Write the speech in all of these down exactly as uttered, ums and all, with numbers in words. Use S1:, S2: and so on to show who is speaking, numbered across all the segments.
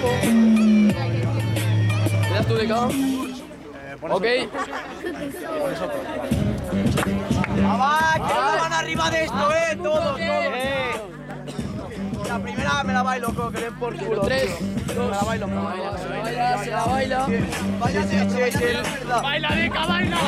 S1: tiempo. ¿Le das tú de cada? Eh, ok.
S2: ¡Va, que no van arriba de esto, eh! ¡Todos, todos! Eh. La primera me la bailo, loco, que den por culo.
S1: Tres,
S2: dos, me la bailo, me la bailo.
S1: Se la baila, se la baila.
S2: Vaya, sí, sí, sí.
S3: ¡Baila, Deca, baila!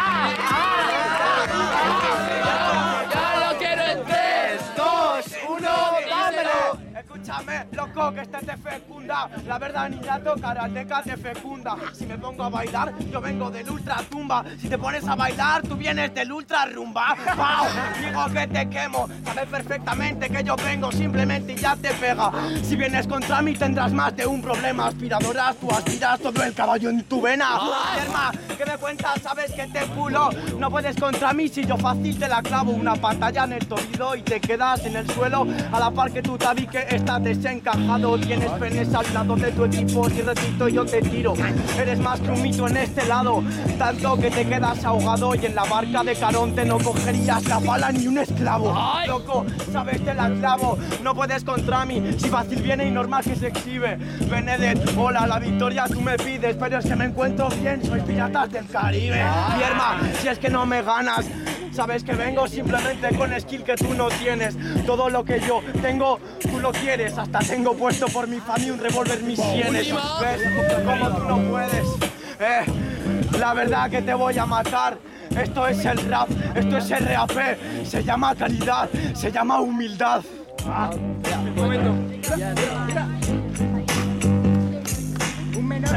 S1: ¡Ya lo quiero en tres, dos, uno, dámelo!
S2: Escúchame, loco, que este te fecunda. La verdad, niña, karateca te fecunda. Si me pongo a bailar, yo vengo del ultra tumba. Si te pones a bailar, tú vienes del ultra rumba. ¡Pau! Digo que te quemo. Sabes perfectamente que yo vengo simplemente y ya te pega. Si vienes contra mí, tendrás más de un problema. Aspiradoras, tú aspiras todo el caballo en tu vena. Yerma, ¿qué me cuentas? Sabes que te pulo. No puedes contra mí si yo fácil te la clavo. Una pantalla en el tobillo y te quedas en el suelo. A la par que tu tabique está desencajado. Tienes penes al lado de tu equipo. Si repito, yo te tiro. Eres más que un mito en este lado. Tanto que te quedas ahogado. Y en la barca de Caronte no cogerías la bala ni un esclavo. ¡Ay! Loco, sabes, te la clavo. No puedes contra mí. Si fácil viene y normal que se exhibe. Benedett, hola, la victoria tú me pides. Pero es que me encuentro bien. Soy Piratas del Caribe. Yerma, si es que no me ganas. Sabes que vengo simplemente con skill que tú no tienes. Todo lo que yo tengo, tú lo quieres. Hasta tengo puesto por mi familia un revólver mis sienes. ¿Ves cómo tú no puedes? Eh, la verdad que te voy a matar. Esto es el rap, esto es R A P. Se llama calidad, se llama humildad. Ah,
S3: un momento. Un menor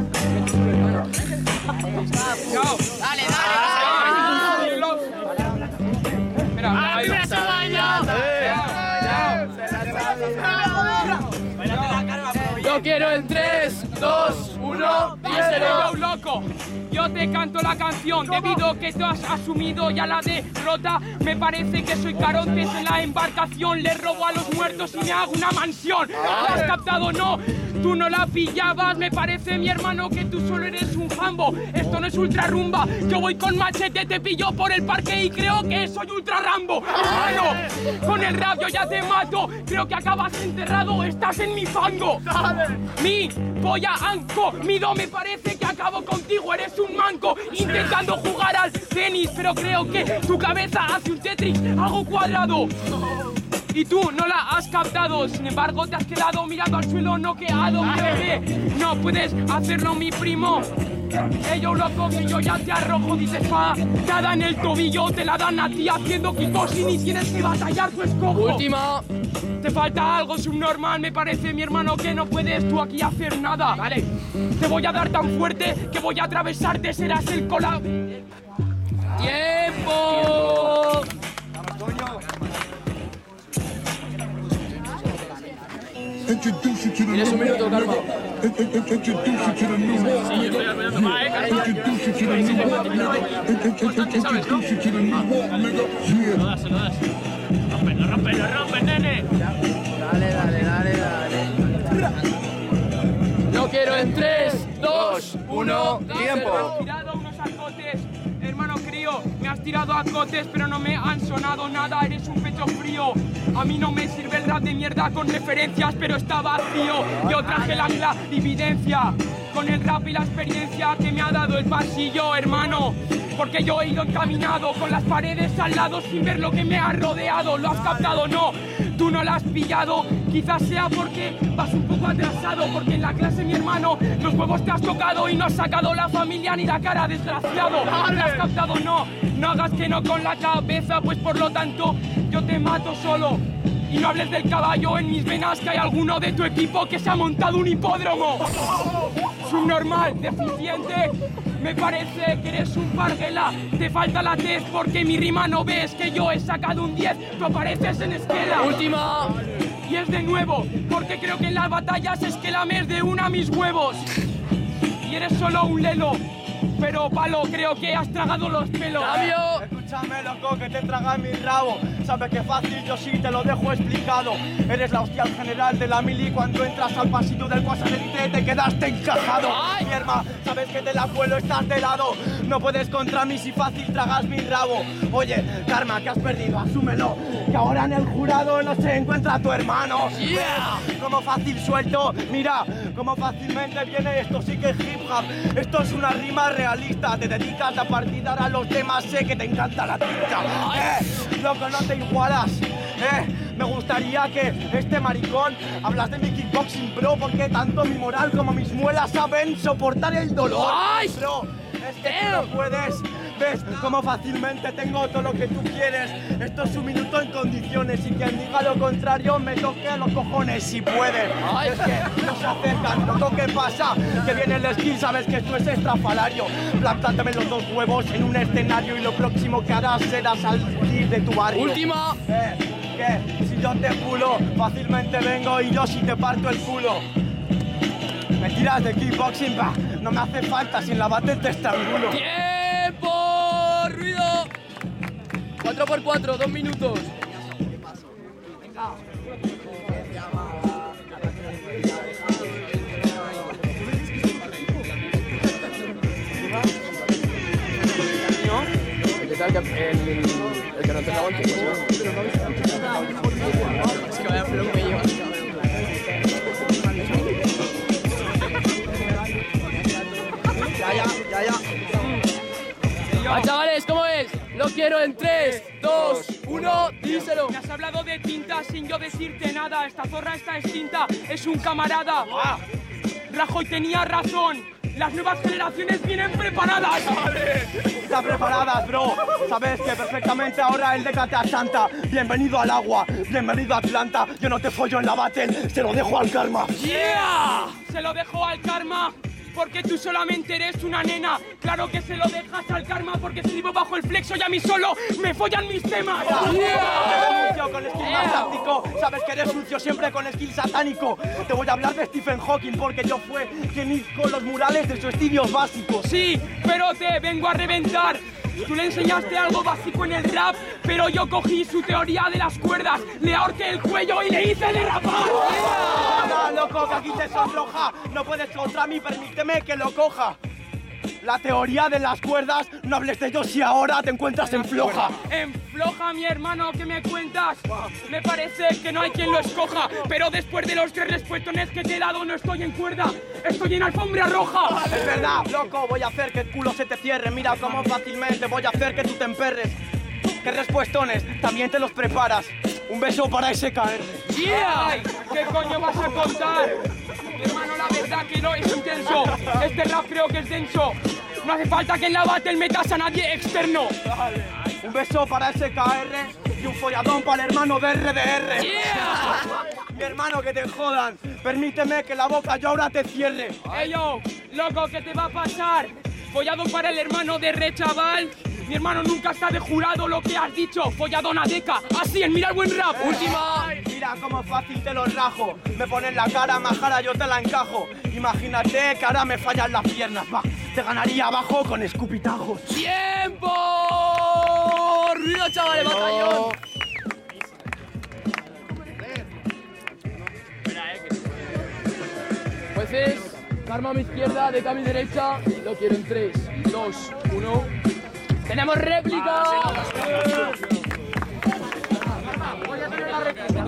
S3: Chao.
S4: Dale, dale.
S3: Mira, ahí va.
S1: Yo quiero en tres, dos, uno, díselo.
S3: Loco. Yo te canto la canción debido que tú has asumido ya la derrota. Me parece que soy Caronte en la embarcación. Le robo a los muertos y me hago una mansión. ¿Lo has captado? No, tú no la pillabas. Me parece, mi hermano, que tú solo eres un jambo. Esto no es ultra rumba. Yo voy con machete, te pillo por el parque y creo que soy ultra Rambo. Hermano, con el rap yo ya te mato. Creo que acabas enterrado, estás en mi fango. Mi polla anco, mido, me parece que acabo contigo. Eres un manco intentando jugar al tenis, pero creo que tu cabeza hace un Tetris, hago cuadrado. Y tú no la has captado, sin embargo te has quedado mirando al suelo noqueado. Bebé, no puedes hacerlo, mi primo. Ello loco que yo ya te arrojo, dices pa, nada en el tobillo, te la dan a ti haciendo kickboxing y tienes que batallar tu escojo.
S1: Última.
S3: Te falta algo subnormal, me parece, mi hermano, que no puedes tú aquí hacer nada. Vale. Te voy a dar tan fuerte que voy a atravesarte, serás el cola...
S1: ¡Tiempo! Tienes un minuto, Karma.
S3: Sí, yo estoy apoyando más, eh, Karma. Constante, ¿sabes, no? Lo das, lo das. Rómpelo, rómpelo, rómpelo, nene.
S1: Dale, dale, dale, dale. Yo quiero en tres, dos, uno, tiempo.
S3: Me has tirado unos arcotes, hermano crío. Me has tirado arcotes, pero no me han sonado nada. Eres un pecho frío. A mí no me sirve el rap de mierda con referencias, pero está vacío. Yo traje la clarividencia con el rap y la experiencia que me ha dado el pasillo, hermano. Porque yo he ido encaminado con las paredes al lado sin ver lo que me ha rodeado. ¿Lo has captado? No, tú no lo has pillado. Quizás sea porque vas un poco atrasado. Porque en la clase, mi hermano, los huevos te has tocado y no has sacado la familia ni la cara, desgraciado. ¿Lo has captado? No, no hagas que no con la cabeza, pues por lo tanto yo te mato solo. Y no hables del caballo en mis venas, que hay alguno de tu equipo que se ha montado un hipódromo. Subnormal, deficiente. Me parece que eres un parguela. Te falta la tez porque mi rima no ves que yo he sacado un diez. Tú apareces en esquela.
S1: Última.
S3: Y es de nuevo, porque creo que en las batallas es que lames de una mis huevos. Y eres solo un lelo. Pero palo, creo que has tragado los pelos.
S1: Cambio.
S2: Escúchame, loco, que te traga mi rabo. Sabes que fácil, yo sí te lo dejo explicado. Eres la hostia general de la mili. Cuando entras al pasillo del cuasarente te quedaste encajado. Mierda, sabes que te la cuelo, estás de lado. No puedes contra mí si fácil tragas mi rabo. Oye, Karma, que has perdido, asúmelo. Que ahora en el jurado no se encuentra tu hermano.
S1: Yeah.
S2: Como fácil suelto, mira, como fácilmente viene esto, sí que es hip hop. Esto es una rima realista. Te dedicas a partidar a los temas, sé que te encanta la tinta. Eh, loco, no te igualas. Eh, me gustaría que este maricón hablas de mi kickboxing, bro, porque tanto mi moral como mis muelas saben soportar el dolor.
S1: Ay.
S2: Bro, es que tú no puedes. ¿Ves cómo fácilmente tengo todo lo que tú quieres? Esto es un minuto en condiciones y quien diga lo contrario me toque los cojones si puede.
S1: Ay.
S2: Es que no se acercan, loco, ¿qué pasa? Que viene el skill, sabes que esto es estrafalario. Plantándome los dos huevos en un escenario y lo próximo que harás será salir de tu barrio.
S1: Última.
S2: Eh, que si yo te pulo, fácilmente vengo y yo si te parto el culo. Me tiras de kickboxing, bah, no me hace falta, sin la bate te estrangulo.
S1: ¡Tiempo! ¡Ruido! cuatro por cuatro, dos minutos. ¿Qué tal? El, el, el que no te aguante. Es que vaya flow me lleva.
S2: Ya, ya, ya, ya.
S1: Ah, chavales, ¿cómo es? Lo quiero en tres, dos, uno, díselo.
S3: Me has hablado de tinta sin yo decirte nada. Esta zorra está extinta, es un camarada. Rajoy tenía razón. Las nuevas generaciones vienen preparadas.
S2: Están preparadas, bro. Sabes que perfectamente ahora el Decate a Santa. Bienvenido al agua, bienvenido a Atlanta. Yo no te follo en la battle, se lo dejo al karma.
S3: ¡Yeah! Se lo dejo al karma. Porque tú solamente eres una nena. Claro que se lo dejas al karma porque escribo bajo el flexo y a mí solo me follan mis temas.
S2: Yeah. Yo con skill más táctico. Sabes que eres sucio siempre con skill satánico. Te voy a hablar de Stephen Hawking porque yo fue quien hizo los murales de sus estudios básicos.
S3: Sí, pero te vengo a reventar. Tú le enseñaste algo básico en el rap, pero yo cogí su teoría de las cuerdas, le ahorqué el cuello y le hice derrapar.
S2: No, loco, que aquí te sonroja. No puedes contra mí, permíteme que lo coja. La teoría de las cuerdas, no hables de ello si ahora te encuentras en floja.
S3: En floja, mi hermano, ¿qué me cuentas? Me parece que no hay quien lo escoja, pero después de los tres respuestos que te he dado no estoy en cuerda, estoy en alfombra roja.
S2: Es verdad, loco, voy a hacer que el culo se te cierre. Mira cómo fácilmente voy a hacer que tú te emperres. ¿Qué respuestones? También te los preparas. Un beso para ese K R.
S3: ¡Yeah! ¿Qué coño vas a contar? Mi hermano, la verdad que no es intenso. Este rap creo que es denso. No hace falta que en la battle metas a nadie externo.
S2: Dale. Un beso para ese K R y un folladón para el hermano de R D R.
S3: ¡Yeah!
S2: Mi hermano, que te jodan. Permíteme que la boca yo ahora te cierre.
S3: Ey, yo, loco, ¿qué te va a pasar? Follado para el hermano de Re, chaval. Mi hermano nunca está de jurado lo que has dicho. Follado una deca, así en mira el buen rap.
S2: Última. Mira cómo fácil te lo rajo. Me pones la cara majara, yo te la encajo. Imagínate que ahora me fallan las piernas. Va, te ganaría abajo con escupitajos.
S1: ¡Tiempo! ¡Ruido, chavales, batallón! Jueces, karma a mi izquierda, deca a mi derecha. Lo quiero en tres, dos, uno. ¡Tenemos réplica! Voy a tener la réplica.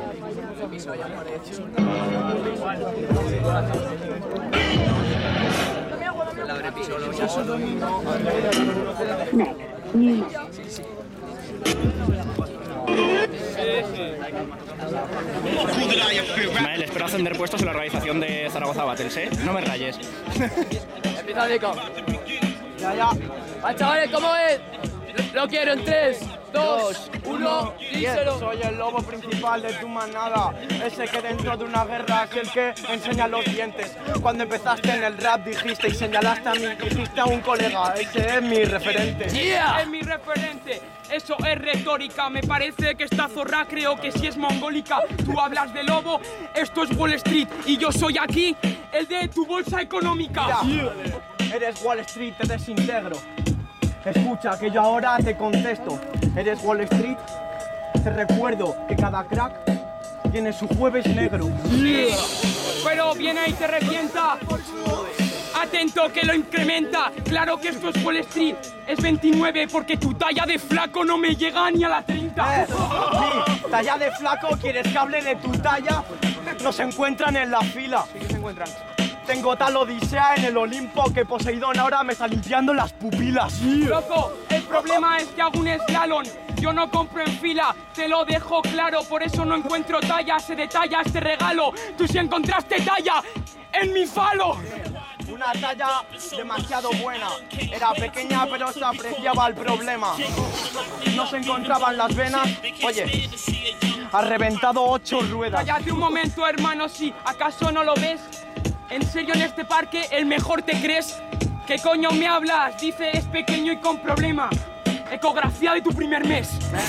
S5: Vale, le espero ascender puestos en la organización de Zaragoza Battles, ¿eh? No me rayes.
S1: Empieza Deca.
S2: Ya, ya.
S1: Ah, chavales, ¿cómo es? Lo quiero en tres, dos, uno, díselo.
S2: Soy el lobo principal de tu manada, ese que dentro de una guerra es el que enseña los dientes. Cuando empezaste en el rap dijiste y señalaste a mí, dijiste a un colega, ese es mi referente.
S1: Yeah.
S3: Es mi referente. Eso es retórica, me parece que esta zorra creo que sí es mongólica. Tú hablas de lobo, esto es Wall Street y yo soy aquí el de tu bolsa económica.
S2: Mira, eres Wall Street, te desintegro. Escucha, que yo ahora te contesto. ¿Eres Wall Street? Te recuerdo que cada crack tiene su jueves negro.
S3: Sí, pero viene y te revienta. Atento que lo incrementa. Claro que esto es Wall Street. Es veintinueve porque tu talla de flaco no me llega ni a la treinta.
S2: Eh, mi talla de flaco, ¿quieres que hable de tu talla? Nos encuentran en la fila.
S3: ¿Qué se encuentran?
S2: Tengo tal odisea en el Olimpo que Poseidón ahora me está limpiando las pupilas.
S3: Loco, el problema es que hago un slalom. Yo no compro en fila, te lo dejo claro. Por eso no encuentro talla, se detalla este regalo. Tú sí encontraste talla en mi falo.
S2: Una talla demasiado buena. Era pequeña pero se apreciaba el problema. No se encontraban las venas. Oye, has reventado ocho ruedas.
S3: Cállate un momento, hermano, si acaso no lo ves. ¿En serio en este parque el mejor te crees? ¿Qué coño me hablas? Dice es pequeño y con problema. Ecografía de tu primer mes.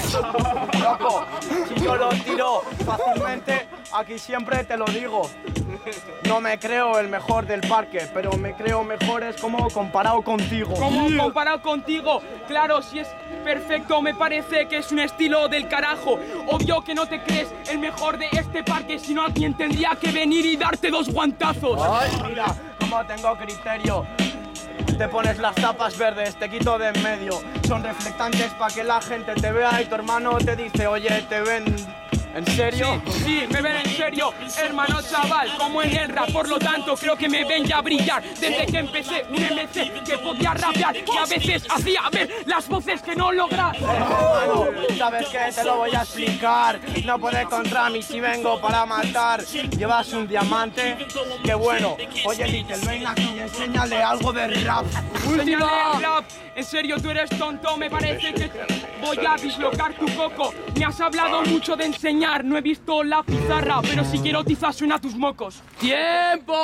S2: Loco, si yo lo tiro fácilmente, aquí siempre te lo digo. No me creo el mejor del parque, pero me creo mejores como comparado contigo.
S3: ¿Cómo comparado contigo? Claro, si es perfecto, me parece que es un estilo del carajo. Obvio que no te crees el mejor de este parque, sino alguien tendría que venir y darte dos guantazos.
S2: Ay, mira, cómo tengo criterio. Te pones las tapas verdes, te quito de en medio. Son reflectantes para que la gente te vea y tu hermano te dice, oye, te ven... ¿En serio?
S3: Sí, sí, me ven en serio, hermano chaval, como en el rap. Por lo tanto, creo que me ven ya brillar. Desde que empecé un M C que podía rapear, que a veces hacía ver las voces que no logras.
S2: Hermano, ¿sabes qué? Te lo voy a explicar. No puedes contra mí si vengo para matar. Llevas un diamante, qué bueno. Oye, Little, ven aquí y enséñale algo de rap.
S3: Enséñale el rap. En serio, tú eres tonto, me parece que voy a dislocar tu coco. Me has hablado mucho de enseñar. No he visto la pizarra, pero si quiero tiza suena a tus mocos.
S1: ¡Tiempo!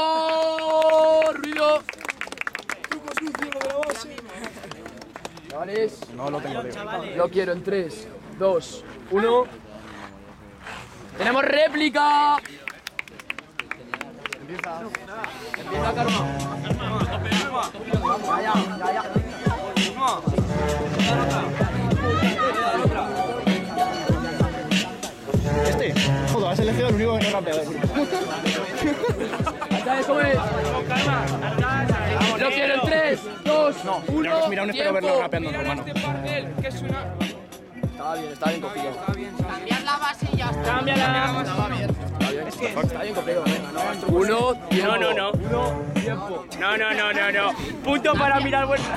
S1: ¡Ruido! ¿Chavales?
S2: No lo tengo, tío.
S1: Lo quiero en tres, dos, uno. ¡Tenemos réplica!
S2: Empieza.
S1: Empieza, Karma.
S2: Ya, ya, ya, ya.
S5: Este, joder, has elegido el único que no rapea.
S1: ¿Sabes cómo es? Lo quiero en tres, dos, uno.
S5: Mira, un espero verlo rapeando,
S3: Mira
S5: hermano.
S3: este pastel, que es una...
S1: Está bien, está bien cogido.
S4: Cambiar la base y ya está.
S3: Cámbiala.
S1: Está bien. Es que está bien cogido. Uno, tiempo.
S3: No, no, no.
S2: Uno, tiempo.
S3: No, no, no, no, no. Punto para mirar vuestra.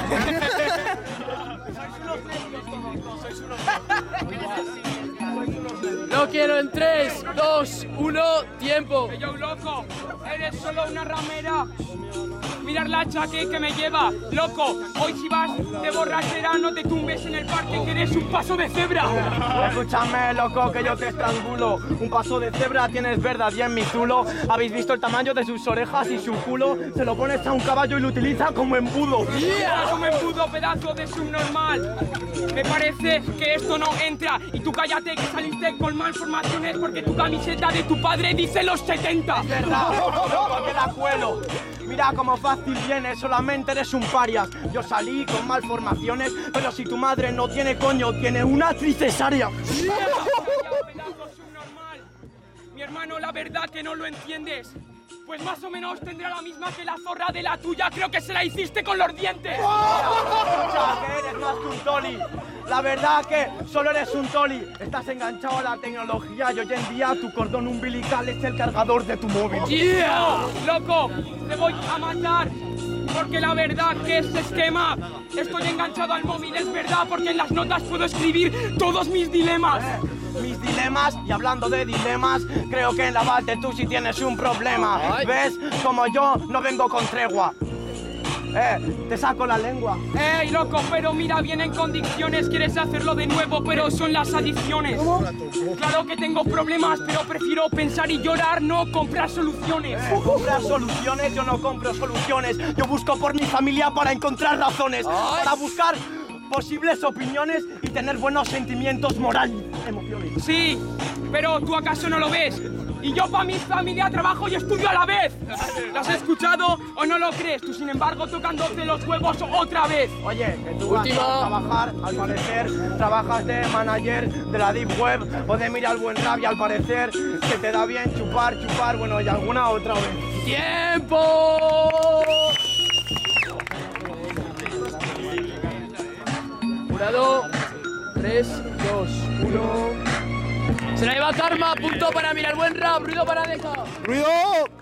S1: Lo quiero en tres, dos, uno, tiempo.
S3: Que yo, loco, eres solo una ramera. Mirar la chaque que me lleva, loco. Hoy si vas de borrachera no te tumbes en el parque que eres un paso de cebra.
S2: Escúchame, loco, que yo te estrangulo. Un paso de cebra tienes verdad y en mi zulo. ¿Habéis visto el tamaño de sus orejas y su culo? Se lo pones a un caballo y lo utiliza como embudo.
S3: Yeah, como embudo, pedazo de subnormal. Me parece que esto no entra. Y tú cállate que saliste con malformaciones porque tu camiseta de tu padre dice los setenta.
S2: ¿Verdad? Loco, que la cuelo. Mira cómo fácil vienes, solamente eres un parias. Yo salí con malformaciones, pero si tu madre no tiene coño, tiene una actriz cesárea.
S3: Yeah, pedazo subnormal. Mi hermano, la verdad que no lo entiendes. Pues más o menos tendrá la misma que la zorra de la tuya. Creo que se la hiciste con los dientes.
S2: Escucha, que eres más que un toli. La verdad que solo eres un toli. Estás enganchado a la tecnología y hoy en día tu cordón umbilical es el cargador de tu móvil.
S3: Yeah, loco, te voy a matar. Porque la verdad que este esquema, estoy enganchado al móvil, es verdad, porque en las notas puedo escribir todos mis dilemas.
S2: Eh, mis dilemas, y hablando de dilemas, creo que en la Valte tú sí tienes un problema.
S1: Ay.
S2: ¿Ves? Como yo no vengo con tregua. Eh, te saco la lengua.
S3: Ey, loco, pero mira bien en condiciones, quieres hacerlo de nuevo, pero son las adicciones. Claro que tengo problemas, pero prefiero pensar y llorar, no comprar soluciones.
S2: Eh, comprar soluciones, yo no compro soluciones. Yo busco por mi familia para encontrar razones.
S1: Ay.
S2: Para buscar posibles opiniones y tener buenos sentimientos morales, emociones.
S3: Sí, pero ¿tú acaso no lo ves? Y yo para mi familia trabajo y estudio a la vez. ¿Lo has escuchado o no lo crees? Tú, sin embargo, tocándote los huevos otra vez.
S2: Oye, que tú vas
S1: Última.
S2: a trabajar, al parecer, trabajas de manager de la Deep Web o de Mira el Buen Rap y al parecer que te da bien chupar, chupar, bueno, y alguna otra vez.
S1: ¡Tiempo! Jurado, tres, dos, uno. Se la lleva Karma, punto para Mira el Buen Rap, ruido para Deja.
S6: ¡Ruido!